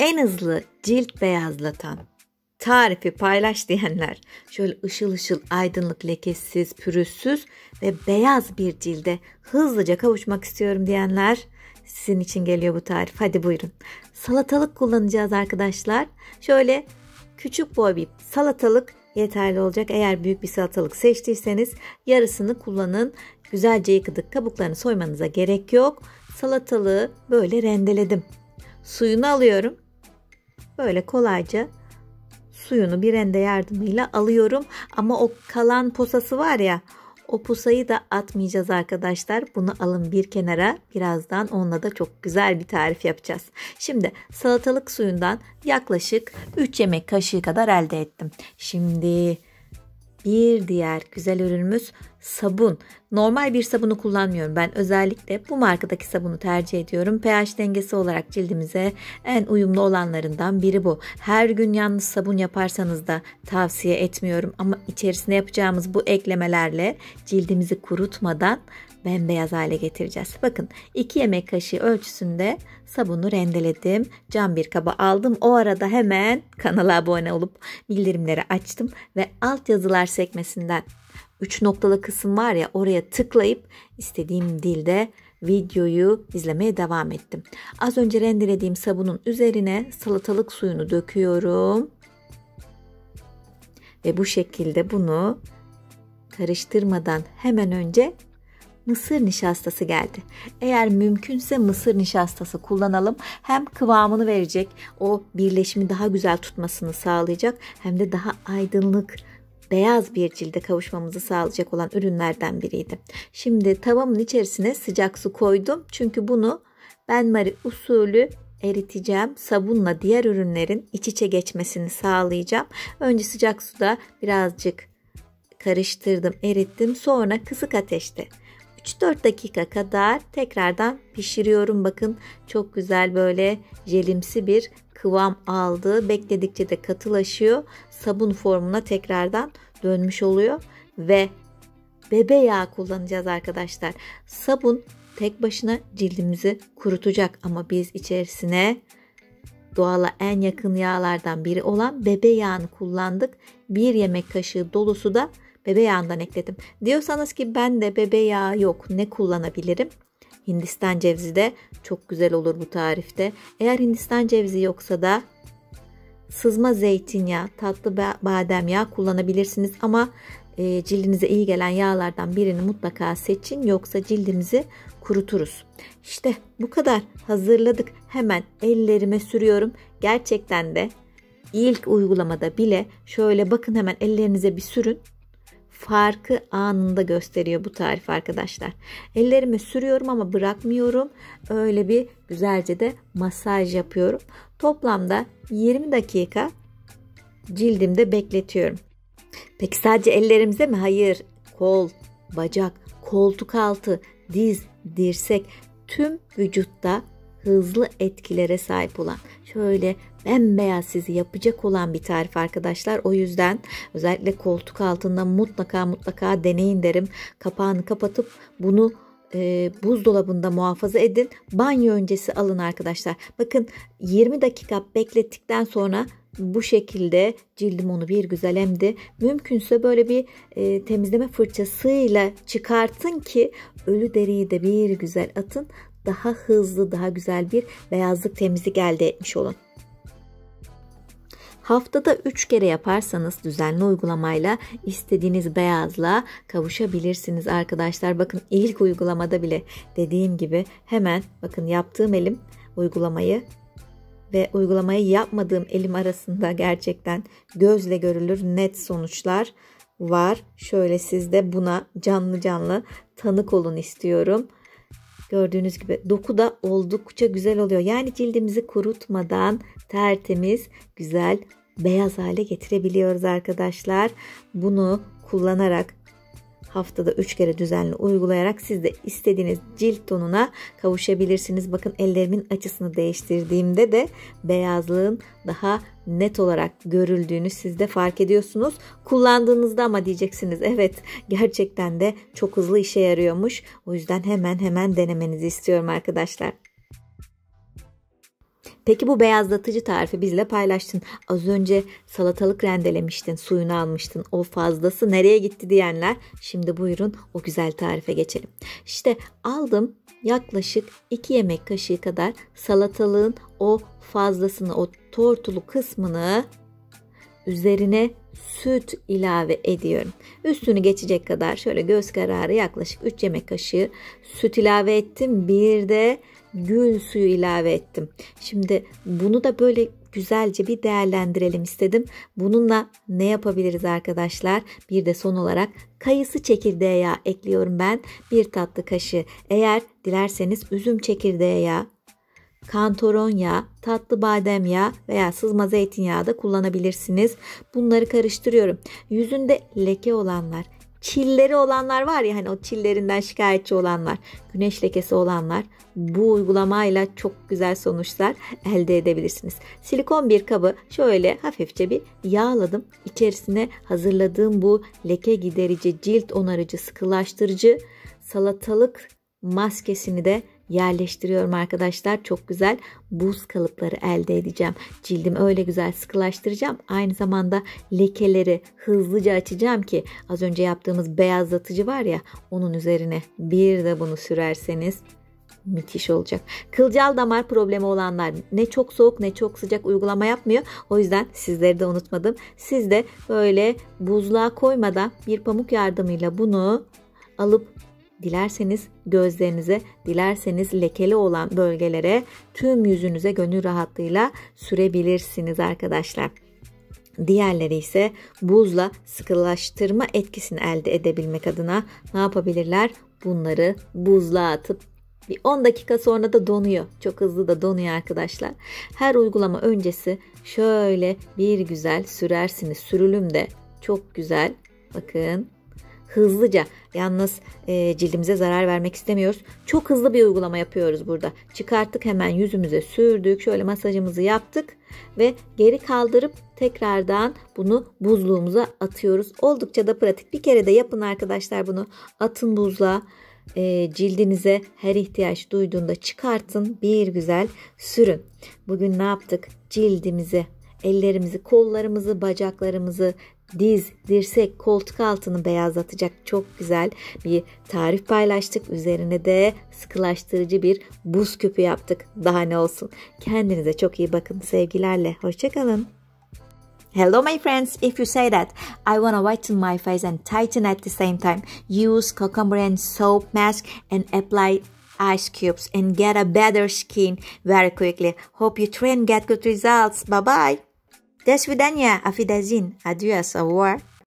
en hızlı cilt beyazlatan tarifi paylaş diyenler, şöyle ışıl ışıl, aydınlık, lekesiz, pürüzsüz ve beyaz bir cilde hızlıca kavuşmak istiyorum diyenler, sizin için geliyor bu tarif. Hadi buyurun. Salatalık kullanacağız arkadaşlar. Şöyle küçük boy bir salatalık yeterli olacak. Eğer büyük bir salatalık seçtiyseniz yarısını kullanın. Güzelce yıkadık. Kabuklarını soymanıza gerek yok. Salatalığı böyle rendeledim. Suyunu alıyorum. Böyle kolayca suyunu bir rende yardımıyla alıyorum. Ama o kalan posası var ya, o pusayı da atmayacağız arkadaşlar. Bunu alın bir kenara. Birazdan onunla da çok güzel bir tarif yapacağız. Şimdi salatalık suyundan yaklaşık 3 yemek kaşığı kadar elde ettim. Şimdi bir diğer güzel ürünümüz sabun. Normal bir sabunu kullanmıyorum. Ben özellikle bu markadaki sabunu tercih ediyorum. pH dengesi olarak cildimize en uyumlu olanlarından biri bu. Her gün yalnız sabun yaparsanız da tavsiye etmiyorum. Ama içerisine yapacağımız bu eklemelerle cildimizi kurutmadan bembeyaz hale getireceğiz. Bakın 2 yemek kaşığı ölçüsünde sabunu rendeledim. Cam bir kaba aldım. O arada hemen kanala abone olup bildirimleri açtım ve alt yazılar sekmesinden 3 noktalı kısım var ya, oraya tıklayıp istediğim dilde videoyu izlemeye devam ettim. Az önce rendelediğim sabunun üzerine salatalık suyunu döküyorum. Ve bu şekilde bunu karıştırmadan hemen önce mısır nişastası geldi. Eğer mümkünse mısır nişastası kullanalım. Hem kıvamını verecek, o birleşimi daha güzel tutmasını sağlayacak, hem de daha aydınlık, beyaz bir cilde kavuşmamızı sağlayacak olan ürünlerden biriydi. Şimdi tavamın içerisine sıcak su koydum. Çünkü bunu benmari usulü eriteceğim. Sabunla diğer ürünlerin iç içe geçmesini sağlayacağım. Önce sıcak suda birazcık karıştırdım, erittim. Sonra kısık ateşte 3-4 dakika kadar tekrardan pişiriyorum. Bakın çok güzel böyle jelimsi bir kıvam aldı. Bekledikçe de katılaşıyor. Sabun formuna tekrardan dönmüş oluyor. Ve bebe yağı kullanacağız arkadaşlar. Sabun tek başına cildimizi kurutacak. Ama biz içerisine doğala en yakın yağlardan biri olan bebe yağını kullandık. 1 yemek kaşığı dolusu da bebe yağından ekledim. Diyorsanız ki ben de bebe yağı yok, ne kullanabilirim? Hindistan cevizi de çok güzel olur bu tarifte. Eğer Hindistan cevizi yoksa da sızma zeytinyağı, tatlı badem yağı kullanabilirsiniz. Ama cildinize iyi gelen yağlardan birini mutlaka seçin. Yoksa cildimizi kuruturuz. İşte bu kadar hazırladık. Hemen ellerime sürüyorum. Gerçekten de ilk uygulamada bile şöyle bakın, hemen ellerinize bir sürün. Farkı anında gösteriyor bu tarif arkadaşlar. Ellerime sürüyorum ama bırakmıyorum. Öyle bir güzelce de masaj yapıyorum. Toplamda 20 dakika cildimde bekletiyorum. Peki sadece ellerimize mi? Hayır. Kol, bacak, koltuk altı, diz, dirsek, tüm vücutta hızlı etkilere sahip olan, şöyle bembeyaz sizi yapacak olan bir tarif arkadaşlar. O yüzden özellikle koltuk altında mutlaka deneyin derim. Kapağını kapatıp bunu buzdolabında muhafaza edin. Banyo öncesi alın arkadaşlar. Bakın 20 dakika beklettikten sonra bu şekilde cildim onu bir güzel emdi. Mümkünse böyle bir temizleme fırçasıyla çıkartın ki ölü deriyi de bir güzel atın. Daha hızlı, daha güzel bir beyazlık, temizlik elde etmiş olun. Haftada 3 kere yaparsanız düzenli uygulamayla istediğiniz beyazlığa kavuşabilirsiniz arkadaşlar. Bakın ilk uygulamada bile dediğim gibi hemen bakın yaptığım elim uygulamayı ve uygulamayı yapmadığım elim arasında gerçekten gözle görülür net sonuçlar var. Şöyle siz de buna canlı tanık olun istiyorum. Gördüğünüz gibi doku da oldukça güzel oluyor. Yani cildimizi kurutmadan tertemiz, güzel, beyaz hale getirebiliyoruz arkadaşlar. Bunu kullanarak haftada 3 kere düzenli uygulayarak siz de istediğiniz cilt tonuna kavuşabilirsiniz. Bakın ellerimin açısını değiştirdiğimde de beyazlığın daha net olarak görüldüğünü siz de fark ediyorsunuz. Kullandığınızda ama diyeceksiniz evet, gerçekten de çok hızlı işe yarıyormuş. O yüzden hemen denemenizi istiyorum arkadaşlar. Peki bu beyazlatıcı tarifi bizle paylaştın. Az önce salatalık rendelemiştin, suyunu almıştın. O fazlası nereye gitti diyenler. Şimdi buyurun o güzel tarife geçelim. İşte aldım yaklaşık 2 yemek kaşığı kadar salatalığın o fazlasını, o tortulu kısmını üzerine süt ilave ediyorum. Üstünü geçecek kadar şöyle göz kararı yaklaşık 3 yemek kaşığı süt ilave ettim. Bir de gül suyu ilave ettim. Şimdi bunu da böyle güzelce bir değerlendirelim istedim. Bununla ne yapabiliriz arkadaşlar? Bir de son olarak kayısı çekirdeği yağı ekliyorum ben. 1 tatlı kaşığı. Eğer dilerseniz üzüm çekirdeği yağı, kantaron yağı, tatlı badem yağı veya sızma zeytinyağı da kullanabilirsiniz. Bunları karıştırıyorum. Yüzünde leke olanlar, çilleri olanlar var ya, hani o çillerinden şikayetçi olanlar, güneş lekesi olanlar bu uygulamayla çok güzel sonuçlar elde edebilirsiniz. Silikon bir kabı şöyle hafifçe bir yağladım. İçerisine hazırladığım bu leke giderici, cilt onarıcı, sıkılaştırıcı salatalık maskesini de yerleştiriyorum arkadaşlar. Çok güzel buz kalıpları elde edeceğim. Cildimi öyle güzel sıkılaştıracağım. Aynı zamanda lekeleri hızlıca açacağım ki az önce yaptığımız beyazlatıcı var ya, onun üzerine bir de bunu sürerseniz müthiş olacak. Kılcal damar problemi olanlar ne çok soğuk ne çok sıcak uygulama yapmıyor. O yüzden sizleri de unutmadım. Siz de böyle buzluğa koymadan bir pamuk yardımıyla bunu alıp dilerseniz gözlerinize, dilerseniz lekeli olan bölgelere, tüm yüzünüze gönül rahatlığıyla sürebilirsiniz arkadaşlar. Diğerleri ise buzla sıkılaştırma etkisini elde edebilmek adına ne yapabilirler? Bunları buzluğa atıp bir 10 dakika sonra da donuyor. Çok hızlı da donuyor arkadaşlar. Her uygulama öncesi şöyle bir güzel sürersiniz. Sürülüm de çok güzel. Bakın. Hızlıca, yalnız cildimize zarar vermek istemiyoruz. Çok hızlı bir uygulama yapıyoruz burada. Çıkarttık, hemen yüzümüze sürdük. Şöyle masajımızı yaptık ve geri kaldırıp tekrardan bunu buzluğumuza atıyoruz. Oldukça da pratik. Bir kere de yapın arkadaşlar bunu. Atın buzluğa. Cildinize her ihtiyaç duyduğunda çıkartın. Bir güzel sürün. Bugün ne yaptık? Cildimizi, ellerimizi, kollarımızı, bacaklarımızı, diz, dirsek, koltuk altını beyazlatacak çok güzel bir tarif paylaştık. Üzerine de sıkılaştırıcı bir buz küpü yaptık. Daha ne olsun. Kendinize çok iyi bakın. Sevgilerle. Hoşçakalın. Hello my friends, if you say that I want to whiten my face and tighten at the same time, use cucumber and soap mask and apply ice cubes and get a better skin very quickly. Hope you try and get good results. Bye bye. До свидания, auf Wiedersehen, adios, au revoir.